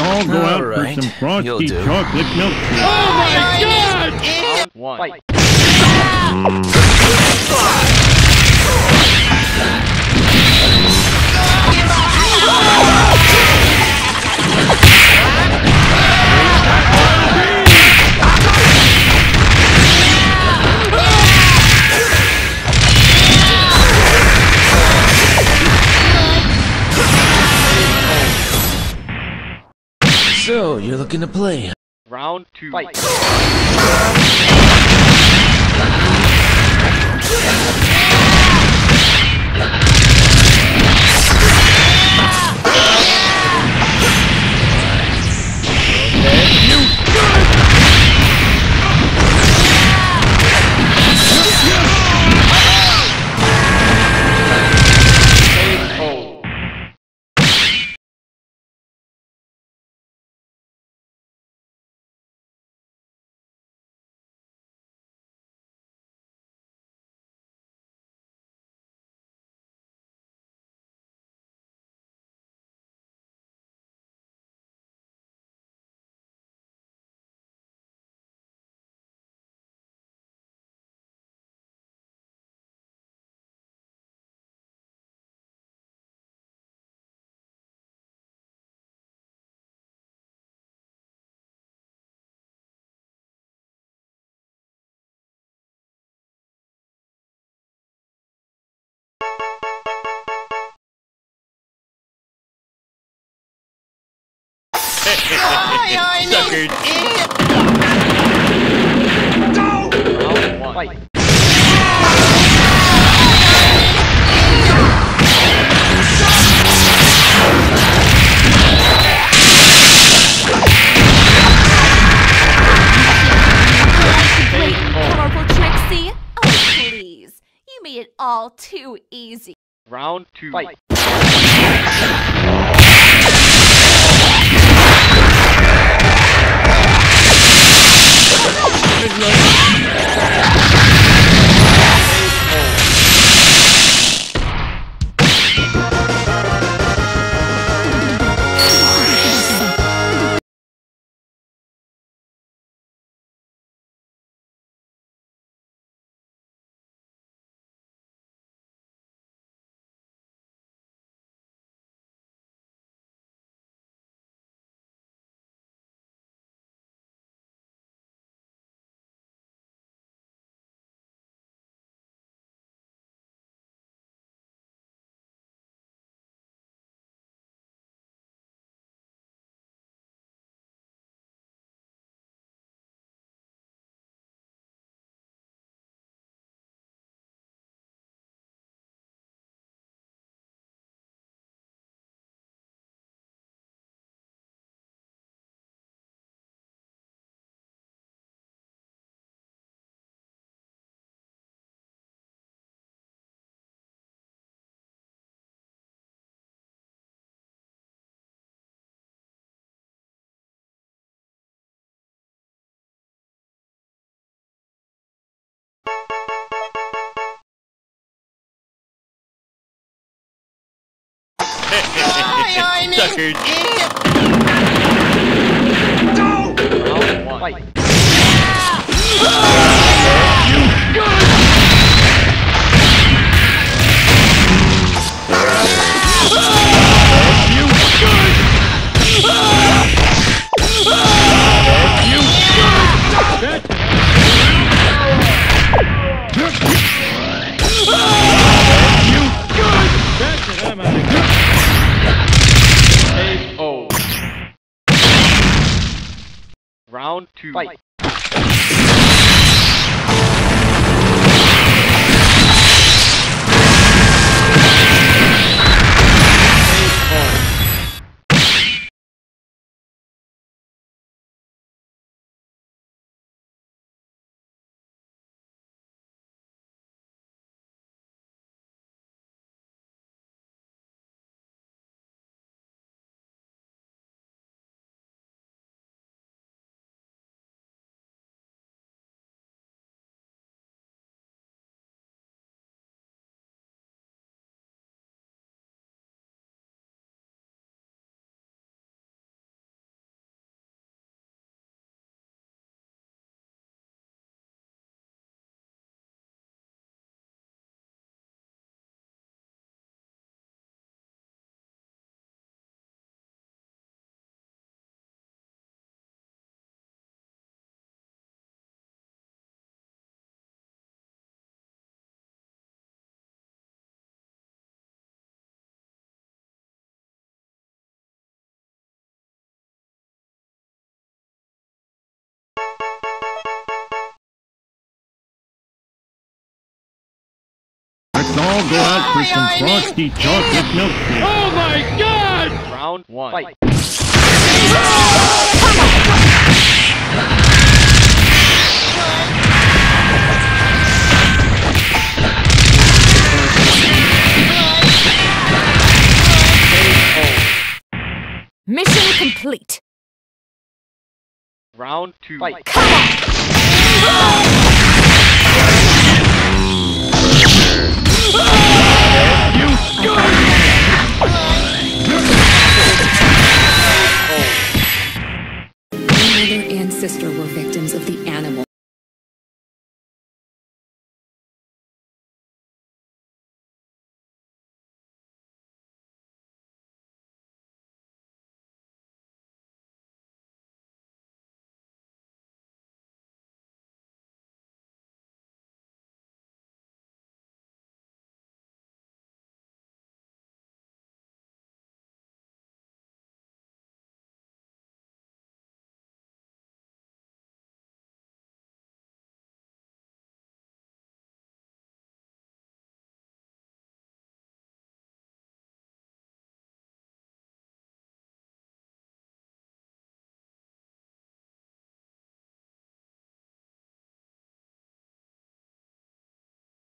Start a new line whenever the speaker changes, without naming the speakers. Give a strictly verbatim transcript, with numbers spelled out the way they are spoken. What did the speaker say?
all go
All
out
right,
for some frosty
you'll do.
chocolate milkshake.
Oh my god!
One.
Fight.
So, you're looking to play?
Round two. Fight.
Suckers!
Round one. Fight.
Colorful Trixie? Oh, please. You made it all too easy.
Round two. Fight.
Suckers!
Round one. Fight. Round two. Fight.
Let's all go out for some frosty chocolate milkshake.
Oh my god!
Round one. Fight.
Mission complete.
Round two. Fight.
Come on!
My mother and sister were victims.